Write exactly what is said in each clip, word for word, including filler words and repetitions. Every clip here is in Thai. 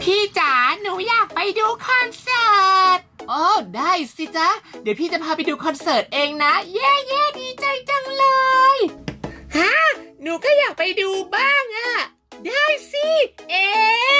พี่จ๋าหนูอยากไปดูคอนเสิร์ตอ๋อได้สิจ๊ะเดี๋ยวพี่จะพาไปดูคอนเสิร์ตเองนะเย่เย่ดีใจจังเลยฮะหนูก็อยากไปดูบ้างอะได้สิเอ๊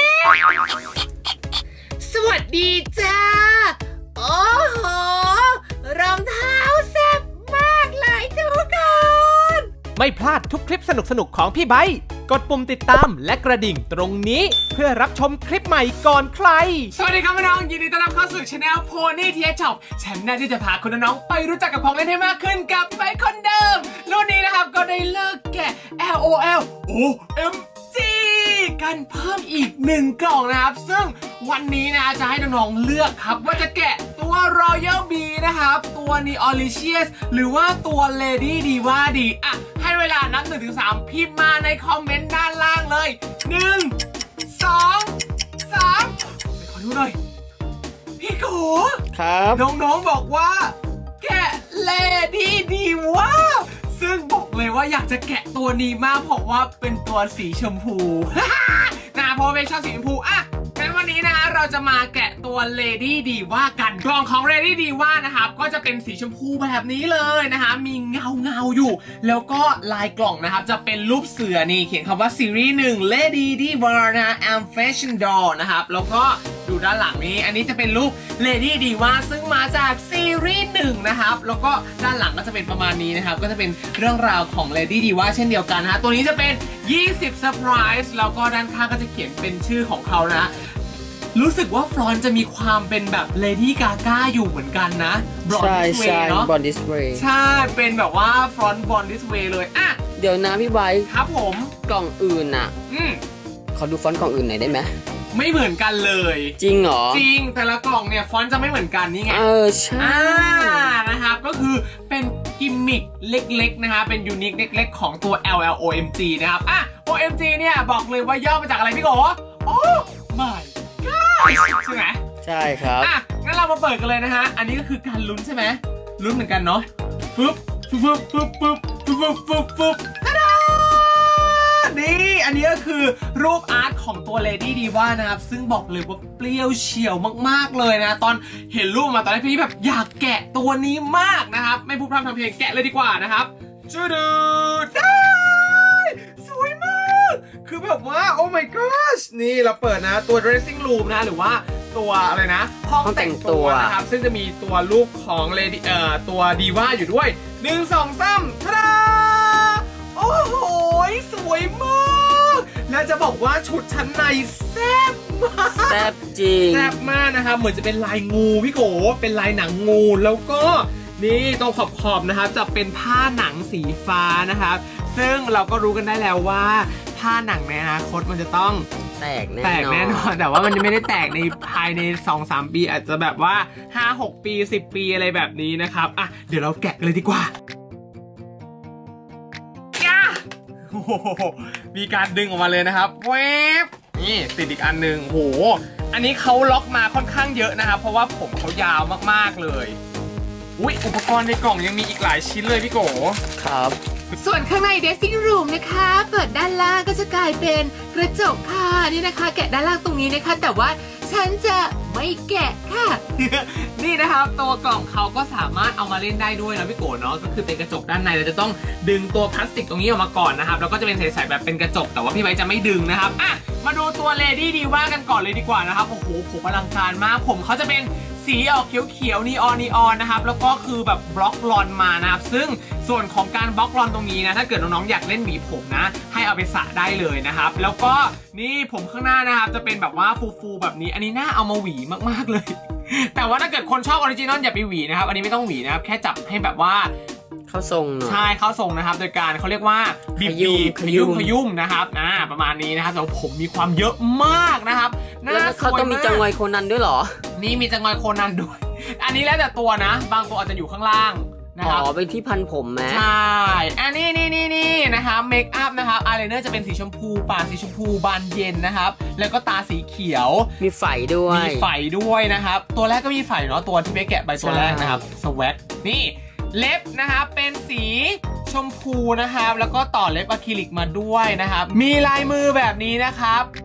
สวัสดีจ้าโอ้โหรองเท้าแซ่บมากเลยทุกคนไม่พลาดทุกคลิปสนุกๆของพี่ไบค์กดปุ่มติดตามและกระดิ่งตรงนี้เพื่อรับชมคลิปใหม่ก่อนใครสวัสดีครับน้องยินดีต้อนรับเข้าสู่ช anel Pony ที เอช ช็อป ฉันน่าที่จะพาคุณน้องไปรู้จักกับของเล่นให้มากขึ้นกับไบค์คนเดิมรุ่นนี้นะครับก็ได้เลิกแกะ แอล โอ แอล โอ เอ็ม จี กันเพิ่มอีกหนึ่งกล่องนะครับซึ่งวันนี้นะจะให้น้องๆเลือกครับว่าจะแกะตัว Royal Bee นะครับตัว Neolicious หรือว่าตัว Lady Diva ดีอ่ะให้เวลานับ หนึ่งถึงสาม พิมพ์มาในคอมเมนต์ด้านล่างเลยหนึ่ง สอง สามไปขอดูหน่อยพี่โกครับน้องๆบอกว่าแกะ Lady Diva ซึ่งบอกเลยว่าอยากจะแกะตัวนี้มากเพราะว่าเป็นตัวสีชมพูนะเพราะเป็นชอบสีชมพูอ่ะงั้นวันนี้นะเราจะมาแกะตัว Lady Diva กันกล่องของ Lady Diva นะครับก็จะเป็นสีชมพูแบบนี้เลยนะคะมีเงาเงาอยู่แล้วก็ลายกล่องนะครับจะเป็นรูปเสือนี่เขียนคำว่าซีรีส์หนึ่ง Lady Diva นะ I'm Fashion Doll นะครับแล้วก็ดูด้านหลังนี้อันนี้จะเป็นรูป Lady Diva ซึ่งมาจากซีรีส์หนึ่งนะครับแล้วก็ด้านหลังก็จะเป็นประมาณนี้นะครับก็จะเป็นเรื่องราวของ Lady Diva เช่นเดียวกันนะตัวนี้จะเป็นยี่สิบ Surprise แล้วก็ด้านข้างก็จะเขียนเป็นชื่อของเขานะรู้สึกว่าฟรอนต์จะมีความเป็นแบบ Lady Gaga อยู่เหมือนกันนะใช่ใช่ Born This Way ใช่เป็นแบบว่าฟรอนต์ Born This Way เลยอ่ะเดี๋ยวนะพี่ไบค์ครับผมกล่องอื่นอ่ะอืมขอดูฟอนต์กล่องอื่นหน่อยได้ไหมไม่เหมือนกันเลยจริงเหรอจริงแต่ละกล่องเนี่ยฟอนต์จะไม่เหมือนกันนี่ไงเออใช่อ่านะครับก็คือเป็นกิมมิคเล็กๆนะคะเป็นยูนิคเล็กๆของตัว แอล แอล โอ เอ็ม จี นะครับอ่ะ โอ เอ็ม จี เนี่ยบอกเลยว่าย่อมาจากอะไรพี่โกโอ้ myใช่ไหมใช่ครับอ่ะงั้นเรามาเปิดกันเลยนะฮะอันนี้ก็คือการลุ้นใช่ไหมลุ้นเหมือนกันเนาะฟึบฟึบฟึบฟึบฟึบฟึบฟึบฟึบตาดานี่อันนี้ก็คือรูปอาร์ตของตัว Lady Diva นะครับซึ่งบอกเลยว่าเปรี้ยวเฉียวมากๆเลยนะตอนเห็นรูปมาตอนแรกพี่แบบอยากแกะตัวนี้มากนะครับไม่พูดพร่ำทำเพลงแกะเลยดีกว่านะครับจูดูได้สวยมากคือแบบว่าโอ้ my gosh นี่เราเปิดนะตัว dressing room นะหรือว่าตัวอะไรนะห้องแต่งตัวนะครับซึ่งจะมีตัวรูปของ Lady เอ่อตัว Diva อยู่ด้วยหนึ่ง สอง สามทะดาโอ้โหสวยมากและจะบอกว่าชุดชั้นในแซ่บมากแซ่บจริงแซ่บมากนะครับเหมือนจะเป็นลายงูพี่โกเป็นลายหนังงูแล้วก็นี่ตรงขอบๆนะครับจะเป็นผ้าหนังสีฟ้านะครับซึ่งเราก็รู้กันได้แล้วว่าผ้าหนังในอนาคตมันจะต้องแตกแน่นอนแตกแน่นอนแต่ว่ามันจะไม่ได้แตกในภายใน สองสาม ปีอาจจะแบบว่า ห้าหก ปี สิบ ปีอะไรแบบนี้นะครับอ่ะเดี๋ยวเราแกะเลยดีกว่าโอ้โหมีการดึงออกมาเลยนะครับเวฟนี่ติดอีกอันหนึ่งโหอันนี้เขาล็อกมาค่อนข้างเยอะนะครับเพราะว่าผมเขายาวมากๆเลยอุ้ยอุปกรณ์ในกล่องยังมีอีกหลายชิ้นเลยพี่โกครับส่วนข้างใน dressing room นะคะเปิดด้านล่างก็จะกลายเป็นกระจกค่ะนี่นะคะแกะด้านล่างตรงนี้นะคะแต่ว่าฉันจะไม่แกะค่ะ นี่นะครับตัวกล่องเขาก็สามารถเอามาเล่นได้ด้วยนะพี่โกเนาะก็คือเป็นกระจกด้านในเราจะต้องดึงตัวพลาสติกตรงนี้ออกมาก่อนนะครับแล้วก็จะเป็นใสๆแบบเป็นกระจกแต่ว่าพี่ไว้จะไม่ดึงนะครับอ่ะมาดูตัว Lady Diva กันก่อนเลยดีกว่านะครับโอ้โหผมอลังการมากผมเขาจะเป็นสีออกเขียวๆนีออนนีออนนะครับแล้วก็คือแบบบล็อกบลอนมานะครับซึ่งส่วนของการบล็อกบลอนตรงนี้นะถ้าเกิดน้องๆอยากเล่นหวีผมนะให้เอาไปสระได้เลยนะครับแล้วก็นี่ผมข้างหน้านะครับจะเป็นแบบว่าฟูๆแบบนี้อันนี้น่าเอามาหวีมากๆเลยแต่ว่าถ้าเกิดคนชอบออริจินอลอย่าไปหวีนะครับอันนี้ไม่ต้องหวีนะครับแค่จับให้แบบว่าเข้าทรงใช่เข้าทรงนะครับโดยการเขาเรียกว่าบีบบีบขยุ่มขยุ่มนะครับอ่าประมาณนี้นะครับแต่ผมมีความเยอะมากนะครับน่าเขาต้องมีจังไวโคนันด้วยเหรอนี่มีจังไวโคนันด้วยอันนี้แล้วแต่ตัวนะบางตัวอาจจะอยู่ข้างล่างนะครับอ๋อเป็นที่พันผมไหมใช่อันนี้นี่นี่นี่นะคะเมคอัพนะครับอายไลเนอร์จะเป็นสีชมพูปากสีชมพูบานเย็นนะครับแล้วก็ตาสีเขียวมีไฝด้วยมีไฝด้วยนะครับตัวแรกก็มีไฝเนาะตัวที่เบคแกะไปตัวแรกนะครับสวัสดนี่เล็บนะครับเป็นสีชมพูนะครับแล้วก็ต่อเล็บอะคริลิกมาด้วยนะครับมีลายมือแบบนี้นะครับ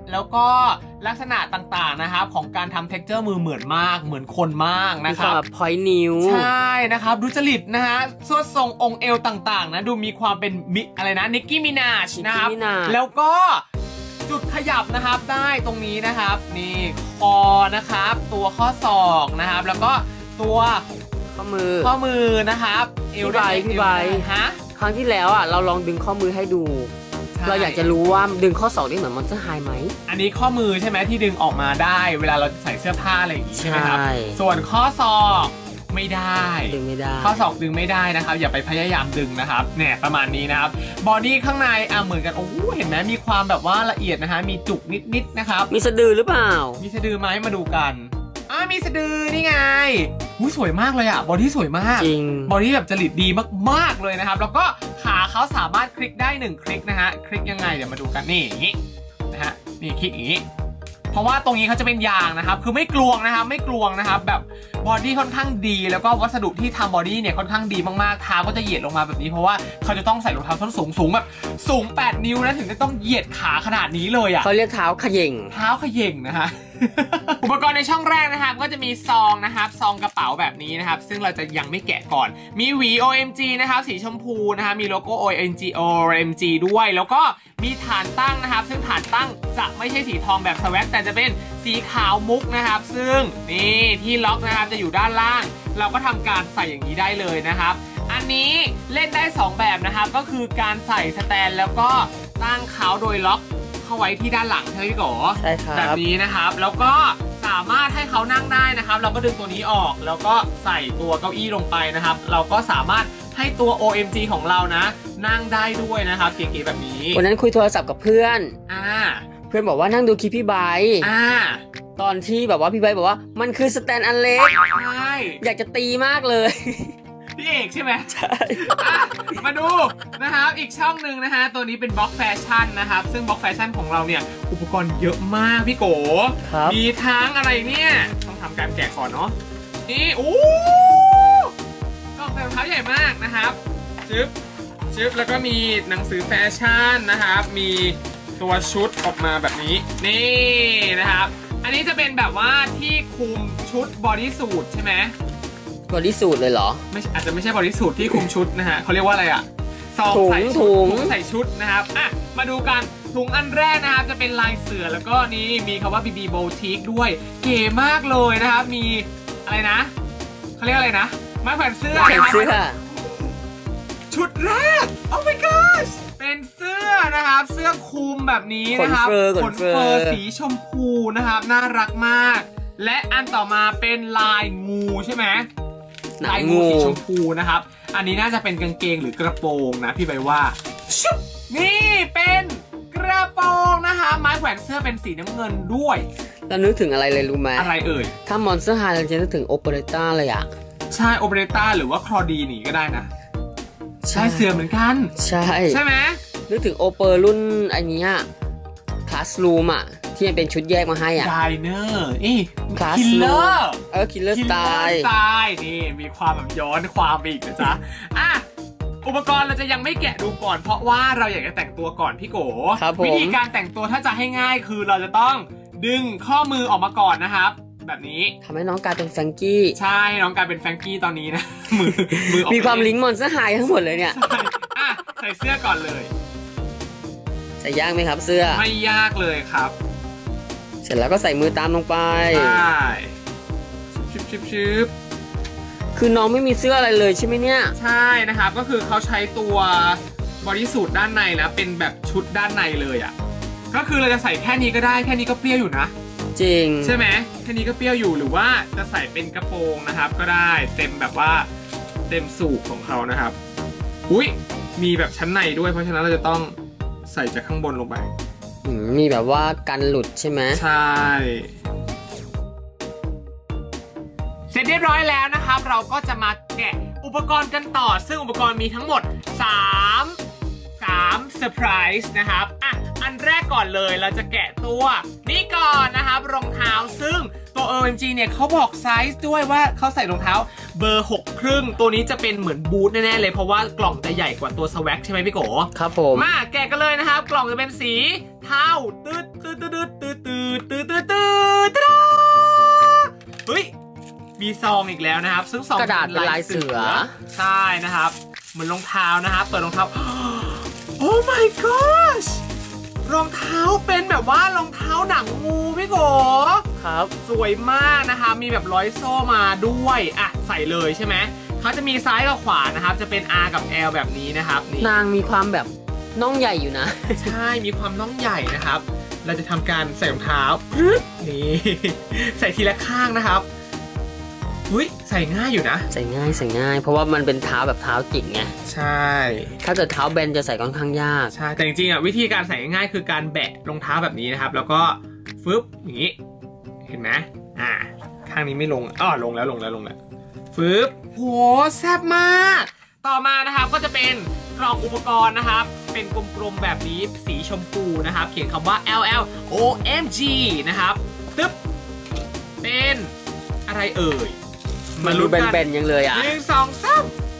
แล้วก็ลักษณะต่างๆนะครับของการทำ texture มือเหมือนมากเหมือนคนมากนะครับแบบ point นิ้วใช่นะครับดูจริตนะฮะสวดทรงองค์เอวต่างๆนะดูมีความเป็นมิอะไรนะนิกกี้มินาชนะครับแล้วก็จุดขยับนะครับได้ตรงนี้นะครับนี่คอนะครับตัวข้อศอกนะครับแล้วก็ตัวข้อมือข้อมือนะครับเอวได้พี่ใบฮะครั้งที่แล้วอ่ะเราลองดึงข้อมือให้ดูเราอยากจะรู้ว่าดึงข้อศอกได้เหมือนมอนสเตอร์ไฮไหมอันนี้ข้อมือใช่ไหมที่ดึงออกมาได้เวลาเราใส่เสื้อผ้าอะไรอย่างงี้ใช่ไหมครับส่วนข้อศอกไม่ได้ดึงไม่ได้ข้อศอกดึงไม่ได้นะครับอย่าไปพยายามดึงนะครับเนี่ยประมาณนี้นะครับบอดี้ข้างในอ่ะเหมือนกันโอ้เห็นไหมมีความแบบว่าละเอียดนะฮะมีจุกนิดๆนะครับมีสะดือหรือเปล่ามีสะดือไหมมาดูกันอ่ามีสะดือนี่ไงหูสวยมากเลยอ่ะบอดี้สวยมากจริงบอดี้แบบจริตดีมากๆเลยนะครับแล้วก็ขาเขาสามารถคลิกได้หนึ่งคลิกนะฮะคลิกยังไงเดี๋ยวมาดูกันนี่อย่างนี้นะฮะนี่คลิกอย่างนี้เพราะว่าตรงนี้เขาจะเป็นยางนะครับคือไม่กลวงนะครับไม่กลวงนะครับแบบบอดี้ค่อนข้างดีแล้วก็วัสดุที่ทำบอดี้เนี่ยค่อนข้างดีมากๆเท้าก็จะเหยียดลงมาแบบนี้เพราะว่าเขาจะต้องใส่รองเท้าส้นสูงสูงแบบสูงแปดนิ้วนะถึงจะต้องเหยียดขาขนาดนี้เลยอ่ะเขาเรียกเท้าเขย่งเท้าเขย่งนะฮะ อุปกรณ์ในช่องแรกนะครับก็จะมีซองนะครับซองกระเป๋าแบบนี้นะครับซึ่งเราจะยังไม่แกะก่อนมีหวี โอ เอ็ม จี นะครับสีชมพูนะครับมีโลโก้ โอ เอ็ม จี โอ เอ็ม จี ด้วยแล้วก็มีฐานตั้งนะครับซึ่งฐานตั้งจะไม่ใช่สีทองแบบสวักแต่จะเป็นสีขาวมุกนะครับซึ่งนี่ที่ล็อกนะครับจะอยู่ด้านล่างเราก็ทำการใส่อย่างนี้ได้เลยนะครับอันนี้เล่นได้สองแบบนะครับก็คือการใส่สแตนแล้วก็ตั้งเขาโดยล็อกเข้าไว้ที่ด้านหลังใช่ไหมพี่โกใช่ครับแบบนี้นะครับแล้วก็สามารถให้เขานั่งได้นะครับเราก็ดึงตัวนี้ออกแล้วก็ใส่ตัวเก้าอี้ลงไปนะครับเราก็สามารถให้ตัว โอ เอ็ม จี ของเรานะนั่งได้ด้วยนะครับเก๋ๆแบบนี้วันนั้นคุยโทรศัพท์กับเพื่อนอ่าเพื่อนบอกว่านั่งดูคลิปพี่ไบค์อ่าตอนที่แบบว่าพี่ไบค์บอกว่ามันคือสแตนอันเล็กใช่อยากจะตีมากเลยพี่เอกใช่ไหมใช่มาดูนะครับอีกช่องหนึ่งนะฮะตัวนี้เป็นบล็อกแฟชั่นนะครับซึ่งบล็อกแฟชั่นของเราเนี่ยอุปกรณ์เยอะมากพี่โกมีทั้งอะไรเนี่ยต้องทำการแกะก่อนเนาะนี่โอ้กล่องใส่รองเท้าใหญ่มากนะครับชึบชึบแล้วก็มีหนังสือแฟชั่นนะครับมีตัวชุดออกมาแบบนี้นี่นะครับอันนี้จะเป็นแบบว่าที่คุมชุดบอดี้สูทใช่ไหมบอดี้สูทเลยเหรอไม่อาจจะไม่ใช่บอดี้สูทที่คุมชุดนะฮะเขาเรียกว่าอะไรอะซองใส่ถุงใส่ชุดนะครับอ่ะมาดูกันถุงอันแรกนะครับจะเป็นลายเสือแล้วก็นี้มีคำว่า บี บี Boutique ด้วยเก๋มากเลยนะครับมีอะไรนะเขาเรียกอะไรนะไม้แขวนเสื้อเสื้อชุดแรกโอ้ my gosh เป็นเสื้อนะครับเสื้อคลุมแบบนี้นะครับขนเฟอร์สีชมพูนะครับน่ารักมากและอันต่อมาเป็นลายงูใช่ไหมลายงูสีชมพูนะครับอันนี้น่าจะเป็นกางเกงหรือกระโปรงนะพี่ใบว่าชุบนี่เป็นกระโปรงนะคะไม้แขวนเสื้อเป็นสีน้ำเงินด้วยเรานึกถึงอะไรเลยรู้ไหมอะไรเอ่ยถ้ามอนสเตอร์ไฮเราจะนึกถึงโอเปเรต้าเลยอะใช่โอเปเรต้าหรือว่าคลอดีนี่ก็ได้นะใช่เสือเหมือนกันใช่ใช่ไหมนึกถึงโอเปอร์รุ่นอันนี้คลาสรูมอะที่มันเป็นชุดแยกมาให้อ่ะไดเนอร์นี่คิลเลอร์เออคิลเลอร์สไตล์สไตล์นี่มีความแบบย้อนความไปอีกนะจ๊ะอ่ะอุปกรณ์เราจะยังไม่แกะดูก่อนเพราะว่าเราอยากจะแต่งตัวก่อนพี่โกวิธีการแต่งตัวถ้าจะให้ง่ายคือเราจะต้องดึงข้อมือออกมาก่อนนะครับแบบนี้ทำให้น้องกลายเป็นแฟรงกี้ใช่น้องกลายเป็นแฟรงกี้ตอนนี้นะมือมือมีความลิงก์มอนสเตอร์ไฮทั้งหมดเลยเนี่ยอ่ะใส่เสื้อก่อนเลยใส่ยากไหมครับเสื้อไม่ยากเลยครับเสร็จแล้วก็ใส่มือตามลงไปใช่ชิบชิบชิบคือน้องไม่มีเสื้ออะไรเลยใช่ไหมเนี่ยใช่นะครับก็คือเขาใช้ตัวบอดี้สูทด้านในนะเป็นแบบชุดด้านในเลยอ่ะก็คือเราจะใส่แค่นี้ก็ได้แค่นี้ก็เปรี้ยวอยู่นะจริงใช่ไหมแค่นี้ก็เปรี้ยวอยู่หรือว่าจะใส่เป็นกระโปรงนะครับก็ได้เต็มแบบว่าเต็มสูทของเขานะครับอุ้ยมีแบบชั้นในด้วยเพราะฉะนั้นเราจะต้องใส่จากข้างบนลงไปมีแบบว่ากันหลุดใช่ไหมใช่เสร็จเรียบร้อยแล้วนะครับเราก็จะมาแกะอุปกรณ์กันต่อซึ่งอุปกรณ์มีทั้งหมดสามเซอร์ไพรส์นะครับอ่ะอันแรกก่อนเลยเราจะแกะตัวนี่ก่อนนะครับรองเท้าซึ่งตัว โอ เอ็ม จี เนี่ยเขาบอกไซส์ด้วยว่าเขาใส่รองเท้าเบอร์หกครึ่งตัวนี้จะเป็นเหมือนบูทแน่ๆเลยเพราะว่ากล่องจะใหญ่กว่าตัวสแว็กใช่ไหมพี่โกครับผมมาแกะกันเลยนะครับกล่องจะเป็นสีเทาตืดตืดตืดตืดตืดตืดตืดตืดตืดเฮ้ยมีซองอีกแล้วนะครับซึ่งซองกระดาษเป็นลายเสือใช่นะครับเหมือนรองเท้านะครับเปิดรองเท้าโอ้ my gosh รองเท้าเป็นแบบว่ารองเท้าหนังงูพี่โกครับสวยมากนะคะมีแบบร้อยโซ่มาด้วยอ่ะใส่เลยใช่ไหมเขาจะมีซ้ายกับขวานะครับจะเป็น R กับ L แบบนี้นะครับนี่นางมีความแบบน่องใหญ่อยู่นะใช่มีความน่องใหญ่นะครับเราจะทำการใส่รองเท้านี่ใส่ทีละข้างนะครับอุ้ยใส่ง่ายอยู่นะใส่ง่ายใส่ง่ายเพราะว่ามันเป็นเท้าแบบเท้าจิกไงใช่ถ้าเกิดเท้าแบนจะใส่ค่อนข้างยากใช่แต่จริงๆอ่ะวิธีการใส่ง่ายคือการแบะรองเท้าแบบนี้นะครับแล้วก็ฟึบอย่างนี้เห็นไหมอ่าข้างนี้ไม่ลงอ้อลงแล้วลงแล้วลงแล้วฟึบโหแซ่บมากต่อมานะครับก็จะเป็นกล่องอุปกรณ์นะครับเป็นกลมๆแบบนี้สีชมพูนะครับเขียนคำว่า แอล แอล โอ เอ็ม จี นะครับตึ๊บเป็นอะไรเอ่ยมันดูแบนๆยังเลยอ่ะหนึ่งสองสาม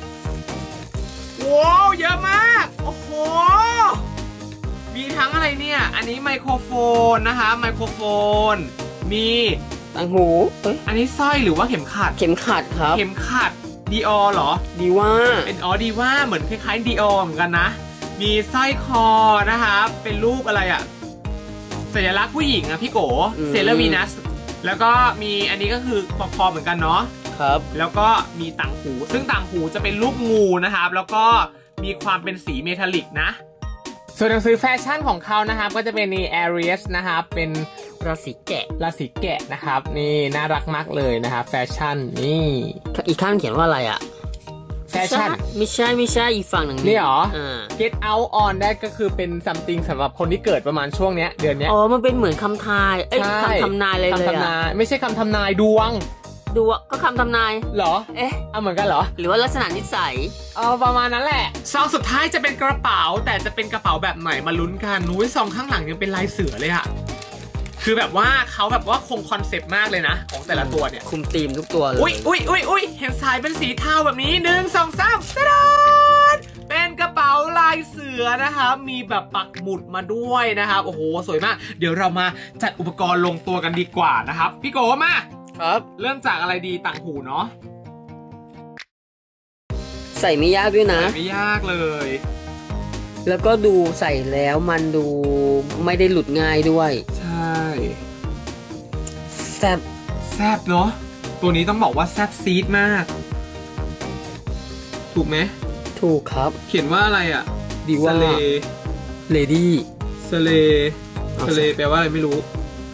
ว้าวเยอะมากโอ้โหมีทั้งอะไรเนี่ยอันนี้ไมโครโฟนนะคะไมโครโฟนมีต่างหูอันนี้สร้อยหรือว่าเข็มขัดเข็มขัดครับเข็มขัดดีออเหรอดีว่าเป็นอ๋อดีว่าเหมือนคล้ายๆดีออเหมือนกันนะมีสร้อยคอนะคะเป็นรูปอะไรอ่ะสัญลักษณ์ผู้หญิงอะพี่โกเซเลวีนัสแล้วก็มีอันนี้ก็คือปอกคอเหมือนกันเนาะครับแล้วก็มีต่างหูซึ่งต่างหูจะเป็นรูปงูนะครับแล้วก็มีความเป็นสีเมทัลลิกนะส่วนหนังสือแฟชั่นของเขานะครับก็จะเป็นนี่ Aries นะครับเป็นราศีแกะราศีแกะนะครับนี่น่ารักมากเลยนะครับแฟชั่นนี่อีกข้างเขียนว่าอะไรอะแฟชั่นไม่ใช่ไม่ใช่อีกฝั่งหนึ่งนี่หรอ Get out on ได้ก็คือเป็น something สำหรับคนที่เกิดประมาณช่วงเนี้ยเดือนเนี้ยอ๋อมันเป็นเหมือนคำทายเอ้ยคำทำนายเลยเลยอะไม่ใช่คำทำนายดวงดูก็คำทำนายเหรอเอ๊ะเอาเหมือนกันเหรอหรือว่าลักษณะนิสัยเอาประมาณนั้นแหละซองสุดท้ายจะเป็นกระเป๋าแต่จะเป็นกระเป๋าแบบไหนมาลุ้นกันนุ้ยซองข้างหลังยังเป็นลายเสือเลยอะคือแบบว่าเขาแบบว่าคงคอนเซปต์มากเลยนะของแต่ละตัวเนี่ยคุมธีมทุกตัวเลยอุ้ยอุ้ยอุ้ยอุ้ยเห็นสายเป็นสีเทาแบบนี้หนึ่งสองสามตะดานเป็นกระเป๋าลายเสือนะครับมีแบบปักหมุดมาด้วยนะครับโอ้โหสวยมากเดี๋ยวเรามาจัดอุปกรณ์ลงตัวกันดีกว่านะครับพี่โกมาครับเริ่มจากอะไรดีต่างหูเนาะใส่ไม่ยากด้วยนะไม่ยากเลยแล้วก็ดูใส่แล้วมันดูไม่ได้หลุดง่ายด้วยใช่แซ่บแซ่บเนาะตัวนี้ต้องบอกว่าแซ่บซีดมากถูกไหมถูกครับเขียนว่าอะไรอ่ะดีว่าเลดี้สเลสเลแปลว่าอะไรไม่รู้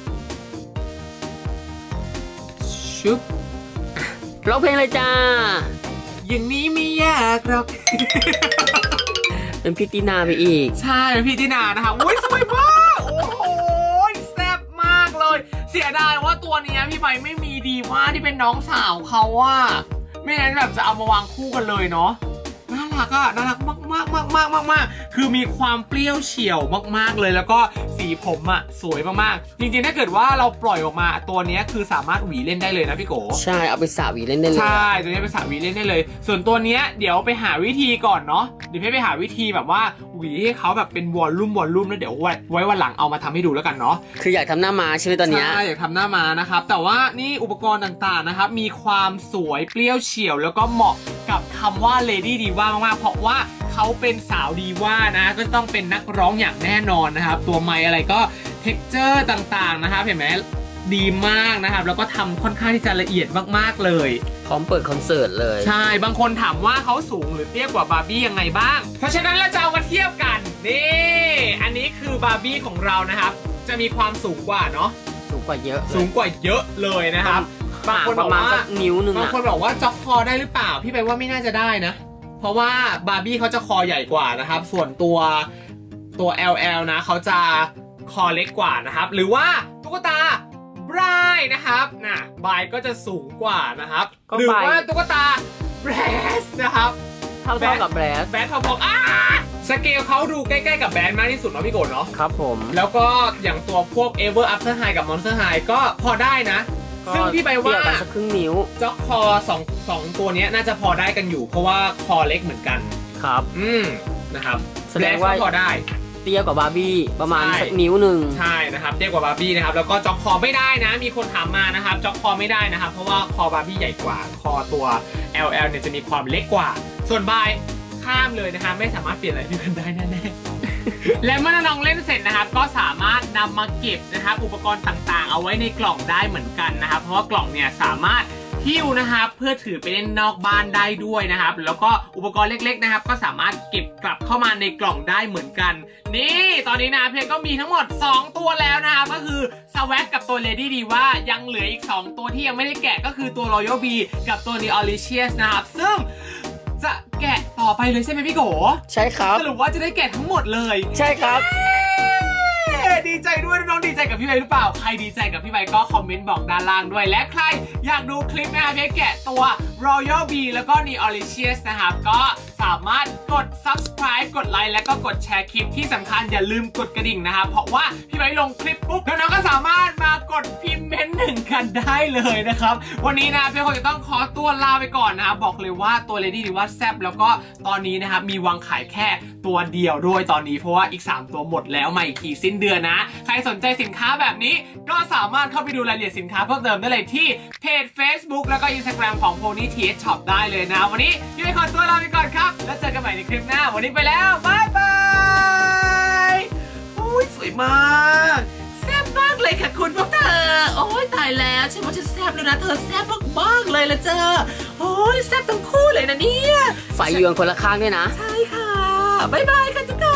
ชุบร้องเพลงเลยจ้าอย่างนี้ไม่ยากหรอกเป็นพี่ตินาไปอีกใช่เป็นพี่ตินานะคะอุ้ยสวยมากโอ้โหแซ่บมากเลยเสียดายว่าตัวนี้พี่ใบไม่มีดีว่าที่เป็นน้องสาวเขาว่าไม่งั้นแบบจะเอามาวางคู่กันเลยเนาะน่ารักอะน่ารักมากมากมากมากมากมากคือมีความเปรี้ยวเฉียวมากๆเลยแล้วก็สีผมอะสวยมากๆจริงๆถ้าเกิดว่าเราปล่อยออกมาตัวนี้คือสามารถหวีเล่นได้เลยนะพี่โกใช่เอาไปสระหวีเล่นได้เลยใช่ตัวนี้ไปสระหวีเล่นได้เลยส่วนตัวนี้เดี๋ยวไปหาวิธีก่อนเนาะเดี๋ยวให้ไปหาวิธีแบบว่าหวีให้เขาแบบเป็นวอลลุ่มวอลลุ่มแล้วเดี๋ยวไว้วันหลังเอามาทำให้ดูแล้วกันเนาะคืออยากทำหน้าม้าใช่ไหมตอนนี้ใช่อยากทำหน้าม้านะครับแต่ว่านี่อุปกรณ์ต่างๆนะครับมีความสวยเปรี้ยวเฉียวแล้วก็เหมาะกับคำว่า Lady Diva มากๆเพราะว่าเขาเป็นสาวดีว่านะก็ต้องเป็นนักร้องอย่างแน่นอนนะครับตัวไมค์อะไรก็เท็กเจอร์ต่างๆนะครับเห็นไหมดีมากนะครับแล้วก็ทำค่อนข้างที่จะละเอียดมากๆเลยพร้อมเปิดคอนเสิร์ตเลยใช่บางคนถามว่าเขาสูงหรือเตี้ยกว่าบาร์บี้ยังไงบ้างเพราะฉะนั้นเราจะเอามาเทียบกันนี่อันนี้คือบาร์บี้ของเรานะครับจะมีความสูงกว่าเนาะสูงกว่าเยอะสูงกว่าเยอะเลยนะครับบางคนบอกว่านิ้วนึงบางคนบอกว่าจ็อกคอได้หรือเปล่าพี่ไปว่าไม่น่าจะได้นะเพราะว่าบาร์บี้เขาจะคอใหญ่กว่านะครับส่วนตัวตัว แอล แอล นะเขาจะคอเล็กกว่านะครับหรือว่าตุ๊กตาบรายนะครับน่ะบรายก็จะสูงกว่านะครับหรือว่าตุ๊กตาแบรสนะครับเท่าๆกับแบรสแบรสพอๆอ่ะสเกลเขาดูใกล้ๆกับแบรนด์มากที่สุดเนาะพี่โกดเนาะครับผมแล้วก็อย่างตัวพวก Ever After High กับ Monster High ก็พอได้นะซึ่งพี่ใบว่าเทียบกันสักครึ่งนิ้วจ็อกคอสองสองตัวนี้น่าจะพอได้กันอยู่เพราะว่าคอเล็กเหมือนกันครับอืมนะครับแสดงว่าพอได้เตี้ยกว่าบาร์บี้ประมาณสักนิ้วหนึ่งใช่นะครับเตี้ยกว่าบาร์บี้นะครับแล้วก็จ็อกคอไม่ได้นะมีคนถามมานะครับจ็อกคอไม่ได้นะครับเพราะว่าคอบาร์บี้ใหญ่กว่าคอตัว แอล แอล เนี่ยจะมีความเล็กกว่าส่วนบายข้ามเลยนะครับไม่สามารถเปลี่ยนอะไรด้วยกันได้แน่ๆและเมื่อน้องเล่นเสร็จนะครับก็สามารถนำมาเก็บนะครับอุปกรณ์ต่างๆเอาไว้ในกล่องได้เหมือนกันนะครับเพราะว่ากล่องเนี่ยสามารถหิ้วนะครับเพื่อถือไปเล่นนอกบ้านได้ด้วยนะครับแล้วก็อุปกรณ์เล็กๆนะครับก็สามารถเก็บกลับเข้ามาในกล่องได้เหมือนกันนี่ตอนนี้นะเพลงก็มีทั้งหมดสองตัวแล้วนะครับก็คือสวักกับตัว Lady Diva ยังเหลืออีกสองตัวที่ยังไม่ได้แกะก็คือตัว Royal Bee กับตัว Neolicious นะครับซึ่งจะแกะต่อไปเลยใช่ไหมพี่โกใช่ครับสรุปว่าจะได้แกะทั้งหมดเลยใช่ครับดีใจด้วยน้องดีใจกับพี่ใบหรือเปล่าใครดีใจกับพี่ใบก็คอมเมนต์บอกด้านล่างด้วยและใครอยากดูคลิปนะครับพี่แกะตัว Royal Bee แล้วก็ Neolicious นะครับก็สามารถกด Subscribe กดไลค์และก็กดแชร์คลิปที่สำคัญอย่าลืมกดกระดิ่งนะครับเพราะว่าพี่ใบลงคลิปปุ๊บน้องๆก็สามารถมากดพิมพ์เมนต์หนึ่งกันได้เลยนะครับวันนี้นะพี่คงจะต้องขอตัวลาไปก่อนนะครับบอกเลยว่าตัว Lady Diva แซ่บแล้วก็ตอนนี้นะครับมีวางขายแค่ตัวเดียวด้วยตอนนี้เพราะว่าอีกสามตัวหมดแล้วใหม่อีกสิ้นเดือนนะใครสนใจสินค้าแบบนี้ก็สามารถเข้าไปดูรายละเอียดสินค้าเพิ่มเติมได้เลยที่เพจ Facebook แล้วก็ Instagram ของ Pony ที เอช Shop ได้เลยนะวันนี้พี่ใบขอตัวลาไปก่อนครับแล้วเจอกันใหม่ในคลิปหน้าวันนี้ไปแล้วบายบายอุ้ยสวยมากแซ่บมากเลยค่ะคุณพวกเธอโอ้ยตายแล้วฉันว่าฉันแซ่บแล้วนะเธอแซ่บมากๆเลยละเจ้าโอ้ยแซ่บทั้งคู่เลยนะเนี่ยไฟเยืองคนละข้างด้วยนะใช่ค่ะบ๊ายบายค่ะทุกคน